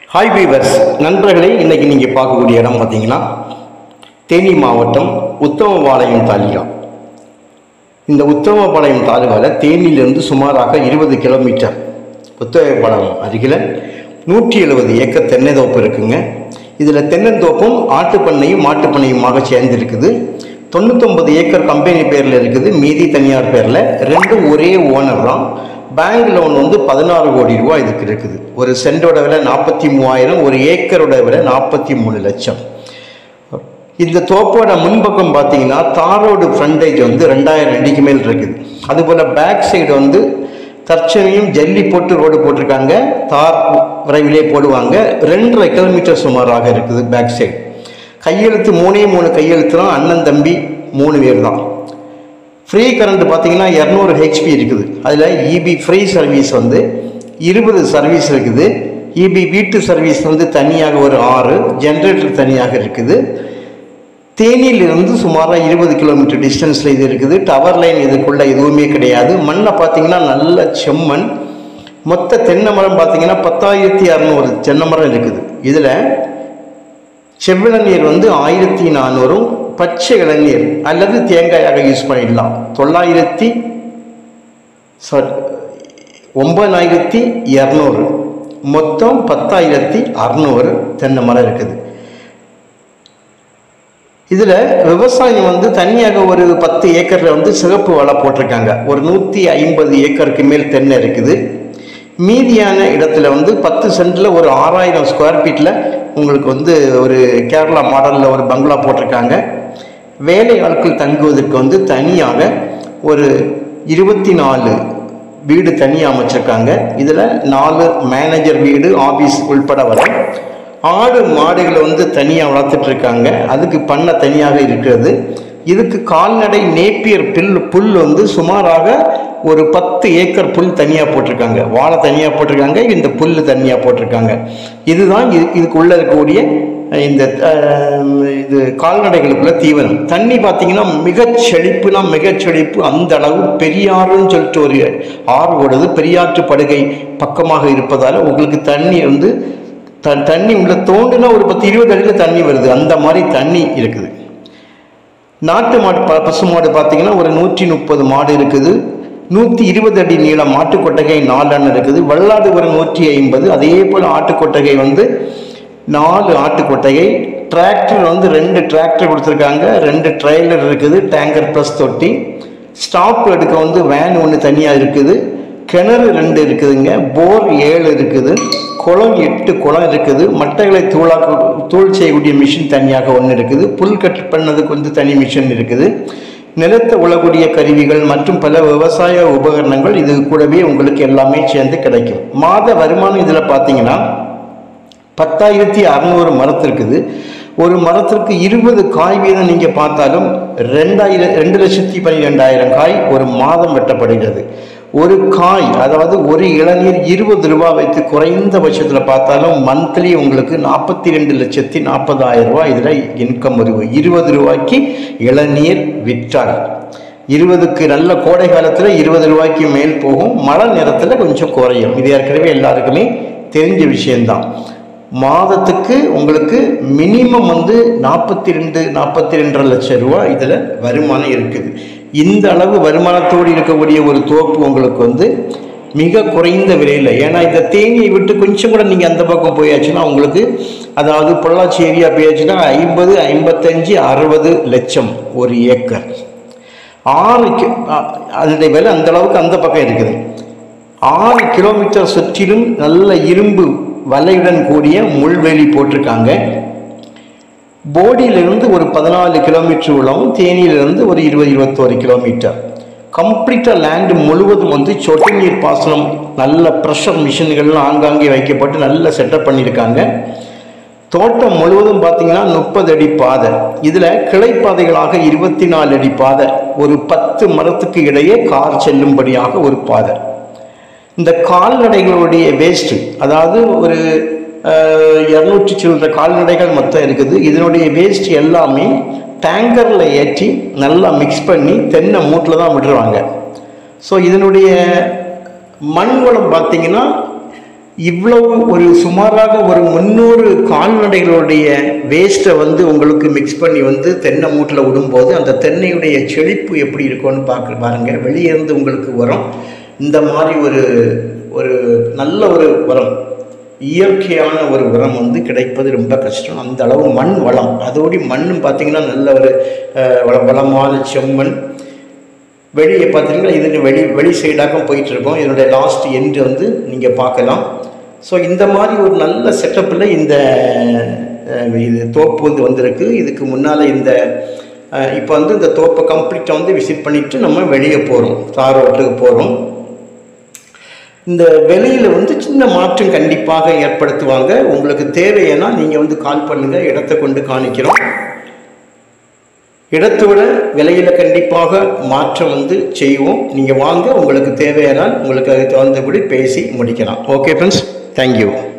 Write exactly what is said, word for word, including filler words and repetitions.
Hi viewers நண்பர்களே, இன்றைக்கி நீங்கள் பார்க்கக்கூடிய இடம் பார்த்தீங்கன்னா தேனி மாவட்டம் உத்தமபாளையம் தாலுகா. இந்த உத்தமபாளையம் தாலுகாவில் தேனியிலிருந்து சுமாராக இருபது கிலோமீட்டர் உத்தமபாளையம் அருகில் நூற்றி எழுபது ஏக்கர் தென்னை தோப்பு இருக்குங்க. இதில் தென்னந்தோப்பும் ஆட்டுப்பண்ணையும் மாட்டுப்பண்ணையுமாக சேர்ந்துருக்குது. தொண்ணூத்தொம்பது ஏக்கர் கம்பெனி பேரில் இருக்குது, மீதி தனியார் பேரில். ரெண்டும் ஒரே ஓனர் தான். பேங்க் லோன் வந்து பதினாறு கோடி ரூபா இதுக்கு இருக்குது. ஒரு சென்டோட விலை நாற்பத்தி மூவாயிரம், ஒரு ஏக்கரோட விலை நாற்பத்தி மூணு லட்சம். இந்த தோப்போட முன்பக்கம் பார்த்தீங்கன்னா தாரோடு ஃப்ரண்டேஜ் வந்து ரெண்டாயிரம் அடிக்கு மேல் இருக்குது. அதுபோல் பேக் சைடு வந்து தற்சமயம் ஜல்லி போட்டு ரோடு போட்டிருக்காங்க, தார் விரைவிலே போடுவாங்க. ரெண்டரை கிலோமீட்டர் சுமாராக இருக்குது பேக் சைடு. கையெழுத்து மூணே மூணு கையெழுத்து தான், அண்ணன் தம்பி மூணு பேர் தான். ஃப்ரீ கரண்ட் பார்த்தீங்கன்னா இரநூறு ஹெச்பி இருக்குது. அதில் இபி ஃப்ரீ சர்வீஸ் வந்து இருபது சர்வீஸ் இருக்குது. இபி வீட்டு சர்வீஸ் வந்து தனியாக ஒரு ஆறு, ஜென்ரேட்டர் தனியாக இருக்குது. தேனியிலிருந்து சுமாராக இருபது கிலோமீட்டர் டிஸ்டன்ஸில் இது இருக்குது. டவர் லைன் இதுக்குள்ளே எதுவுமே கிடையாது. மண்ணை பார்த்தீங்கன்னா நல்ல செம்மண். மொத்த தென்னை மரம் பார்த்தீங்கன்னா பத்தாயிரத்தி அறநூறு தென்னை மரம் இருக்குது. இதில் செவ்விளநீர் வந்து ஆயிரத்தி நானூறும், பச்சை இளநீர் அல்லது தேங்காயாக யூஸ் பண்ணிடலாம். தொள்ளாயிரத்தி சாரி ஒம்பதாயிரத்தி இரநூறு, மொத்தம் பத்தாயிரத்தி அறநூறு தென்னை மரம் இருக்குது. இதில் விவசாயம் வந்து தனியாக ஒரு பத்து ஏக்கரில் வந்து சிகப்பு வாழை போட்டிருக்காங்க. ஒரு நூற்றி ஐம்பது ஏக்கருக்கு மேல் தென்னை இருக்குது. மீதியான இடத்துல வந்து பத்து சென்டில் ஒரு ஆறாயிரம் ஸ்கொயர் ஃபீட்டில் உங்களுக்கு வந்து ஒரு கேரளா மாடலில் ஒரு பங்களா போட்டிருக்காங்க. வேலை ஆட்கள் தங்குவதற்கு வந்து தனியாக ஒரு இருபத்தி நாலு வீடு தனியாக அமைச்சிருக்காங்க. இதில் நாலு மேனேஜர் வீடு, ஆஃபீஸ் உள்பட வர. ஆடு மாடுகளை வந்து தனியாக வளர்த்துட்ருக்காங்க. அதுக்கு பண்ணை தனியாக இருக்கிறது. இதுக்கு கால்நடை நேப்பியர் புல் புல் வந்து சுமாராக ஒரு பத்து ஏக்கர் புல் தனியாக போட்டிருக்காங்க. வாழை தனியாக போட்டிருக்காங்க, இந்த புல் தனியாக போட்டிருக்காங்க. இதுதான் இது இதுக்குள்ளே இருக்கக்கூடிய இந்த இது கால்நடைகளுக்குள்ள தீவனம். தண்ணி பார்த்தீங்கன்னா மிகச் செழிப்புனா மிகச் செழிப்பு. அந்த அளவு பெரியாறுன்னு சொல்லிட்டு ஒரு ஆறு ஓடுது. பெரியாற்று படுகை பக்கமாக இருப்பதால் உங்களுக்கு தண்ணி வந்து த தண்ணி உள்ள தோண்டுனா ஒரு பத்து இருபது அடியில் தண்ணி வருது. அந்த மாதிரி தண்ணி இருக்குது. நாட்டு மாடு ப பசு மாடு பார்த்தீங்கன்னா ஒரு நூற்றி முப்பது மாடு இருக்குது. நூற்றி இருபது அடி நீளம் ஆட்டுக்கொட்டகை நாலு அண்ணன் இருக்குது. வெள்ளாடு ஒரு நூற்றி ஐம்பது. அதே போல் ஆட்டுக்கொட்டகை வந்து நாலு ஆட்டுக்கொட்டகை. டிராக்டர் வந்து ரெண்டு டிராக்டர் கொடுத்துருக்காங்க. ரெண்டு ட்ரெய்லர் இருக்குது, டேங்கர் ப்ளஸ் தொட்டி. ஸ்டாப் எடுக்க வந்து வேன் ஒன்று தனியாக இருக்குது. கிணறு ரெண்டு இருக்குதுங்க. போர் ஏழு இருக்குது. குளம் எட்டு குளம் இருக்குது. மட்டைகளை தூளாக்க தூள் செய்யக்கூடிய மிஷின் தனியாக ஒன்று இருக்குது. புல் கட் பண்ணதுக்கு வந்து தனி மிஷின் இருக்குது. நிலத்தை உழக்கூடிய கருவிகள் மற்றும் பல விவசாய உபகரணங்கள் இது கூடவே உங்களுக்கு எல்லாமே சேர்ந்து கிடைக்கும். மாத வருமானம் இதில் பார்த்தீங்கன்னா பத்தாயிரத்தி அறநூறு மரத்து இருக்குது. ஒரு மரத்திற்கு இருபது காய் வீதம் நீங்கள் பார்த்தாலும் ரெண்டாயிரம் ரெண்டு லட்சத்தி பன்னிரெண்டாயிரம் காய் ஒரு மாதம் வெட்டப்படுகிறது. ஒரு காய் அதாவது ஒரு இளநீர் இருபது ரூபா வைத்து குறைந்த பட்சத்தில் பார்த்தாலும் மந்த்லி உங்களுக்கு நாற்பத்தி ரெண்டு லட்சத்தி நாற்பதாயிரம் ரூபாய் இதில் இன்கம் வருது. இருபது ரூபாய்க்கு இளநீர் விற்றால் இருபதுக்கு நல்ல கோடை காலத்தில் இருபது ரூபாய்க்கு மேல் போகும். மழை நேரத்தில் கொஞ்சம் குறையும். இது ஏற்கனவே எல்லாருக்குமே தெரிஞ்ச விஷயம்தான். மாதத்துக்கு உங்களுக்கு மினிமம் வந்து நாற்பத்தி ரெண்டு நாற்பத்தி ரெண்டரை லட்சம் ரூபா இதில் வருமானம் இருக்குது. இந்த அளவு வருமானத்தோடு இருக்கக்கூடிய ஒரு தோப்பு உங்களுக்கு வந்து மிக குறைந்த விலையில். ஏன்னா இந்த தேனியை விட்டு கொஞ்சம் கூட நீங்கள் அந்த பக்கம் போயாச்சுன்னா உங்களுக்கு, அதாவது பொள்ளாச்சி ஏரியா போயாச்சுன்னா ஐம்பது ஐம்பத்தஞ்சு அறுபது லட்சம் ஒரு ஏக்கர். ஆறு அதனுடைய விலை அந்த அளவுக்கு அந்த பக்கம் இருக்குது. ஆறு கிலோமீட்டர் சுற்றிலும் நல்ல இரும்பு வலையுடன் கூடிய முள்வேலி போட்டிருக்காங்க. போடியிலிருந்து ஒரு பதினாலு கிலோமீட்டர் உள்ளவும், தேனியிலிருந்து ஒரு இருபது இருபத்தோரு கிலோமீட்டர். கம்ப்ளீட்டாக லேண்டு முழுவதும் வந்து சொட்டு நீர் பாசனம், நல்ல ப்ரெஷர் மிஷின்கள்லாம் ஆங்காங்கே வைக்கப்பட்டு நல்ல செட்டப் பண்ணியிருக்காங்க. தோட்டம் முழுவதும் பார்த்தீங்கன்னா முப்பது அடி பாதை. இதில் கிளைப்பாதைகளாக இருபத்தி நாலு அடி பாதை. ஒரு பத்து மரத்துக்கு இடையே கார் செல்லும்படியாக ஒரு பாதை. இந்த கால்நடைகளுடைய வேஸ்ட்டு, அதாவது ஒரு இரநூற்றி சில்லற கால்நடைகள் மொத்தம் இருக்குது. இதனுடைய வேஸ்ட் எல்லாமே டேங்கரில் ஏற்றி நல்லா மிக்ஸ் பண்ணி தென்னை மூட்டில் தான் விடுறாங்க. ஸோ இதனுடைய மண் வளம் பார்த்திங்கன்னா இவ்வளவு ஒரு சுமாராக ஒரு முந்நூறு கால்நடைகளுடைய வேஸ்ட்டை வந்து உங்களுக்கு மிக்ஸ் பண்ணி வந்து தென்னை மூட்டில் விடும்போது அந்த தென்னையுடைய செழிப்பு எப்படி இருக்கும்னு பார்க்க பாருங்கள். வெளியே இருந்து உங்களுக்கு உரம் இந்த மாதிரி ஒரு ஒரு நல்ல ஒரு உரம், இயற்கையான ஒரு உரம் வந்து கிடைப்பது ரொம்ப கஷ்டம். அந்த அளவு மண் வளம், அதோடு மண்ணும் பார்த்திங்கன்னா நல்ல ஒரு வளமான செம்மண். வெளியே பார்த்தீங்கன்னா இது வெளி வெளி சைடாக போயிட்டுருக்கோம். இதனுடைய லாஸ்ட் எண்டு வந்து நீங்கள் பார்க்கலாம். ஸோ இந்த மாதிரி ஒரு நல்ல செட்டப்பில் இந்த இது தோப்பு வந்து வந்திருக்கு. இதுக்கு முன்னால் இந்த இப்போ வந்து இந்த தோப்பை கம்ப்ளீட்டாக வந்து விசிட் பண்ணிவிட்டு நம்ம வெளியே போகிறோம், தார் ரோட்டுக்கு போகிறோம். இந்த வெளியில் வந்து சின்ன மாற்றம் கண்டிப்பாக ஏற்படுத்துவாங்க. உங்களுக்கு தேவைன்னா நீங்கள் வந்து கால் பண்ணுங்கள், இடத்தை கொண்டு காணிக்கிறோம். இடத்தை விட விலையில் கண்டிப்பாக மாற்றம் வந்து செய்வோம். நீங்கள் வாங்க, உங்களுக்கு தேவையானால் உங்களுக்கு அதுக்கு தகுந்தபடி பேசி முடிக்கலாம். Okay friends, thank you.